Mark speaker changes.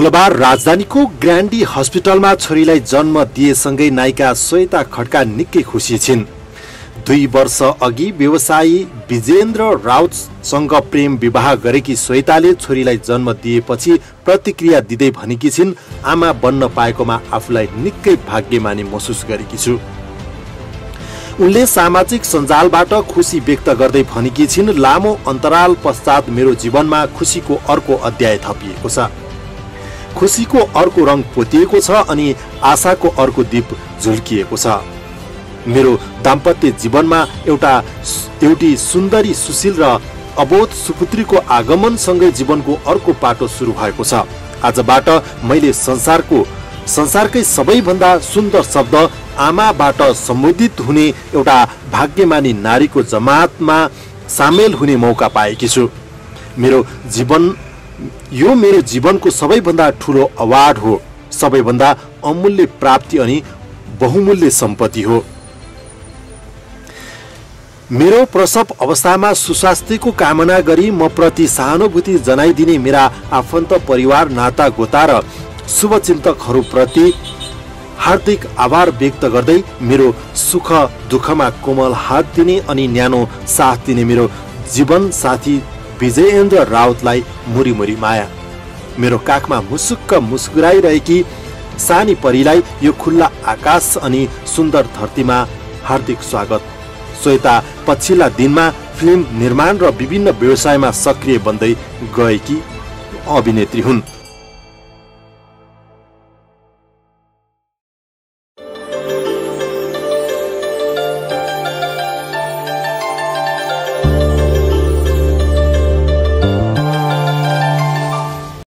Speaker 1: मंगलबार राजधानीको ग्रान्डी हस्पिटलमा छोरीलाई जन्म दिएसँगै नायिका श्वेता खड्का निकै खुसी छिन्। 2 वर्ष अघि व्यवसायी विजेन्द्र राउतसँग प्रेम विवाह गरेकी श्वेताले छोरीलाई जन्म दिएपछि प्रतिक्रिया दिँदै भनेकी छिन्, आमा बन्न पाएकोमा आफूलाई निकै भाग्यमानी महसुस गरेकी छु। उनले सामाजिक सञ्जालबाट खुसी व्यक्त गर्दै भनेकी छिन्, लामो अन्तराल पश्चात मेरो जीवनमा खुसीको अर्को अध्याय थपिएको छ। खुसीको अर्को रङ पोतिएको छ अनि आशाको अर्को दीप झुल्किएको छ। मेरो दाम्पत्य जीवनमा एउटी सुन्दरी सुशील र अबोध सुपुत्रीको आगमनसँगै जीवनको अर्को पाटो सुरु भएको छ। आजबाट मैले संसारकै सबैभन्दा सुन्दर शब्द आमाबाट सम्बोधित हुने एउटा भाग्यमानी नारीको जमातमा सामेल हुने मौका पाएकी छु। यो मेरो जीवनको सबैभन्दा ठुलो अवार्ड हो, सबैभन्दा अमूल्य प्राप्ति अनि बहुमूल्य सम्पत्ति हो। मेरो प्रसव अवस्थामा सुस्वास्थ्यको कामना गरी म प्रति सहानुभूति जनाइदिने मेरा आफन्त परिवार नाता गोता र शुभचिन्तकहरूप्रति हार्दिक आभार व्यक्त गर्दै मेरो सुख दुःखमा कोमल हात दिने अनि न्यानो साथ दिने मेरो जीवन साथी विजयेन्द्र राउतलाई मुरी माया। मेरो काखमा मुसुक्क मुस्कुराइरहेकी सानी परीलाई यो खुल्ला आकाश अनि सुन्दर धरतीमा हार्दिक स्वागत। श्वेता पछिल्ला दिनमा फिल्म निर्माण र विभिन्न व्यवसायमा सक्रिय बन्दै गएकी अभिनेत्री हुन्।